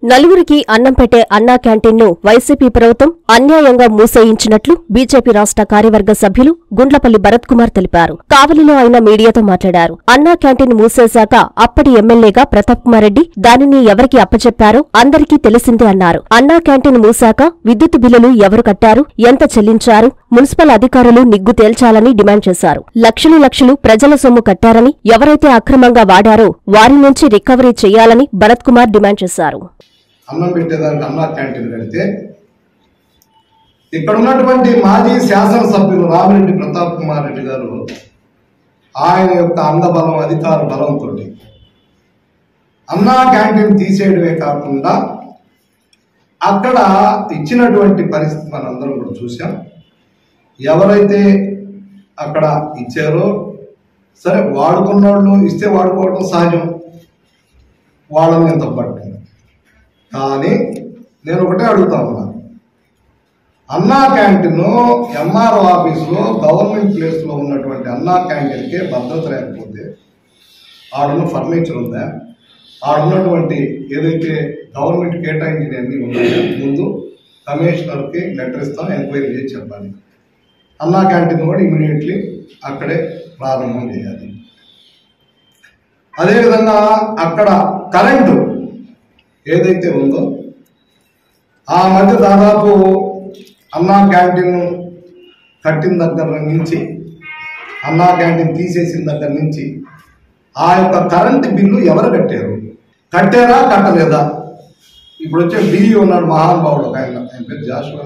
నలుగురికి అన్నం పెట్టే అన్నా క్యాంటీన్ను వైసీపీ ప్రభుత్వం అన్యాయంగా మూసేయించినట్లు బీజేపీ రాష్ట్ర కార్యవర్గ సభ్యులు గుండ్లపల్లి భరత్ కుమార్ తెలిపారు. కావలిలో ఆయన మీడియాతో మాట్లాడారు. అన్నా క్యాంటీన్ మూసేశాక అప్పటి ఎమ్మెల్యేగా ప్రతాప్ కుమార్ రెడ్డి దానిని ఎవరికి అప్పచెప్పారో అందరికీ తెలిసిందే అన్నారు. అన్నా క్యాంటీన్ మూసాక విద్యుత్ బిల్లులు ఎవరు కట్టారు, ఎంత చెల్లించారు, మున్సిపల్ అధికారులు నిగ్గు తేల్చాలని డిమాండ్ చేశారు. లక్షలు ప్రజల సొమ్ము కట్టారని, ఎవరైతే అక్రమంగా వాడారో వారి నుంచి రికవరీ చేయాలని భరత్ కుమార్ డిమాండ్ చేశారు. అన్నం పెట్టేదానికి అన్నా క్యాంటీన్ కడితే ఇక్కడ ఉన్నటువంటి మాజీ శాసనసభ్యులు రామిరెడ్డి ప్రతాప్ కుమార్ రెడ్డి గారు ఆయన యొక్క అంగబలం అధికార బలంతో అన్నా క్యాంటీన్ తీసేయడమే కాకుండా అక్కడ ఇచ్చినటువంటి పరిస్థితి మనందరం కూడా చూసాం. ఎవరైతే అక్కడ ఇచ్చారో సరే, వాడుకున్న వాళ్ళు ఇస్తే వాడుకోవడం సహజం, వాళ్ళని ఎంత పట్టింది. కానీ నేను ఒకటే అడుగుతా ఉన్నా, అన్నా క్యాంటీన్ ఎంఆర్ఓ ఆఫీసులో గవర్నమెంట్ ప్లేస్లో ఉన్నటువంటి అన్నా క్యాంటీన్కే భద్రత లేకపోతే ఆడున్న ఫర్నిచర్ ఉందా, ఆడున్నటువంటి ఏదైతే గవర్నమెంట్ కేటాయించినవన్నీ ఉన్నాయో ముందు కమిషనర్కి లెటర్ ఇస్తాం, ఎంక్వైరీ చేసి చెప్పాలి. అన్నా క్యాంటీన్ కూడా ఇమీడియట్లీ అక్కడే ప్రారంభం చేయాలి. అదేవిధంగా అక్కడ కరెంటు ఏదైతే ఉందో ఆ మధ్య దాదాపు అన్నా క్యాంటీన్ కట్టిన దగ్గర నుంచి, అన్నా క్యాంటీన్ తీసేసిన దగ్గర నుంచి ఆ యొక్క కరెంటు బిల్లు ఎవరు కట్టారు, కట్టారా కట్టలేదా? ఇప్పుడు వచ్చే డిఈ ఉన్నాడు మహానుభావుడు, ఒక ఆయన పేరు జాషువా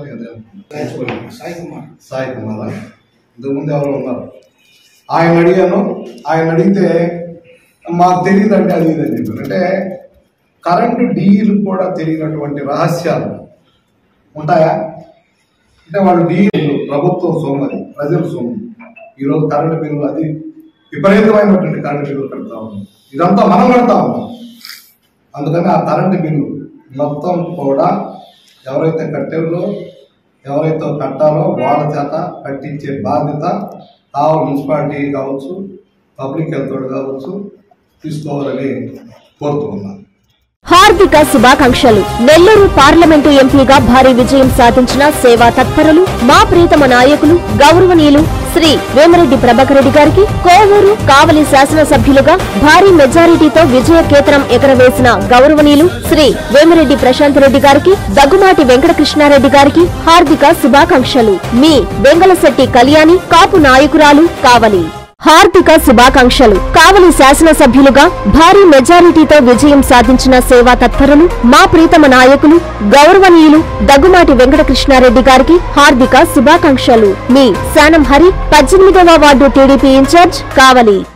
సాయి కుమార్, ఇంతకుముందు ఎవరో ఉన్నారు. ఆయన అడిగాను, ఆయన అడిగితే మాకు తెలియదంటే అది ఇదని చెప్పారు. అంటే కరెంటు డీలు కూడా తెలియనటువంటి రహస్యాలు ఉంటాయా? అంటే వాళ్ళు డీలు ప్రభుత్వం సొమ్ము, అది ప్రజల సొమ్ము. ఈరోజు కరెంటు బిల్లు అది విపరీతమైనటువంటి కరెంటు బిల్లు కడతా ఉన్నాం, ఇదంతా మనం కడతా ఉన్నాం. అందుకని ఆ కరెంటు బిల్లు మొత్తం కూడా ఎవరైతే కట్టారో, ఎవరైతే కట్టాలో వాళ్ళ చేత కట్టించే బాధ్యత మున్సిపాలిటీ కావచ్చు, పబ్లిక్ హెల్త్ కావచ్చు తీసుకోవాలని కోరుతున్నాను. హార్దిక శుభాకాంక్షలు. నెల్లూరు పార్లమెంటు ఎంపీగా భారీ విజయం సాధించిన సేవా తత్పరులు, మా ప్రీతమ నాయకులు గౌరవనీయులు శ్రీ వేమిరెడ్డి ప్రభాకర్ రెడ్డి గారికి, కోవూరు కావలి శాసనసభ్యులుగా భారీ మెజారిటీతో విజయ కేతనం ఎగరవేసిన గౌరవనీయులు శ్రీ వేమిరెడ్డి ప్రశాంత్ రెడ్డి గారికి, దగ్గుమాటి వెంకటకృష్ణారెడ్డి గారికి హార్దిక శుభాకాంక్షలు. మీ వెంగళశెట్టి కళ్యాణి, కాపు నాయకురాలు, కావలి. హార్దిక శుభాకాంక్షలు. కావలి శాసనసభ్యులుగా భారీ మెజారిటీతో విజయం సాధించిన సేవా తత్పరులు, మా ప్రీతమ నాయకులు గౌరవనీయులు దగ్గుమాటి వెంకటకృష్ణారెడ్డి గారికి హార్దిక శుభాకాంక్షలు. మీ శానం హరి, 18వ వార్డు టీడీపీ ఇన్ఛార్జ్, కావలి.